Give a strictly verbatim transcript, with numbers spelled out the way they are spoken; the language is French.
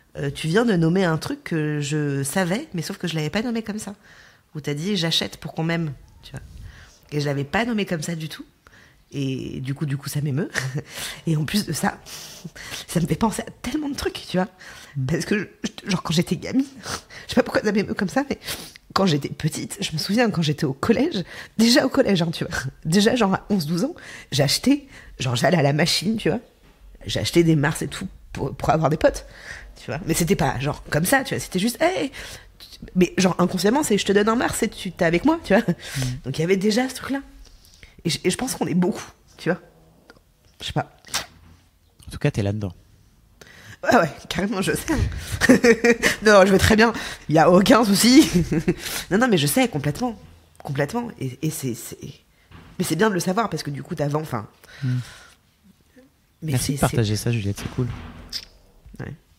euh, tu viens de nommer un truc que je savais, mais sauf que je l'avais pas nommé comme ça. Où t'as dit j'achète pour qu'on m'aime, tu vois. Et je l'avais pas nommé comme ça du tout. Et du coup, du coup, ça m'émeut. Et en plus de ça, ça me fait penser à tellement de trucs, tu vois. Parce que, je, genre, quand j'étais gamine, je sais pas pourquoi ça m'émeut comme ça, mais quand j'étais petite, je me souviens, quand j'étais au collège, déjà au collège, hein, tu vois, déjà, genre, à onze douze ans, j'ai acheté, genre, j'allais à la machine, tu vois, j'ai acheté des Mars et tout pour, pour avoir des potes, tu vois. Mais c'était pas, genre, comme ça, tu vois, c'était juste, hey, mais genre, inconsciemment, c'est je te donne un Mars et tu t'es avec moi, tu vois. Mmh. Donc, il y avait déjà ce truc-là. Et je, et je pense qu'on est beaucoup, tu vois. Je sais pas. En tout cas, t'es là-dedans. Ouais, ouais, carrément, je sais. Non, je vais très bien. Il n'y a aucun souci. Non, non, mais je sais, complètement. Complètement. Et, et c'est, c'est... Mais c'est bien de le savoir, parce que du coup, t'avant, enfin... Mm. Merci de partager c'est... ça, Juliette, c'est cool. Ouais.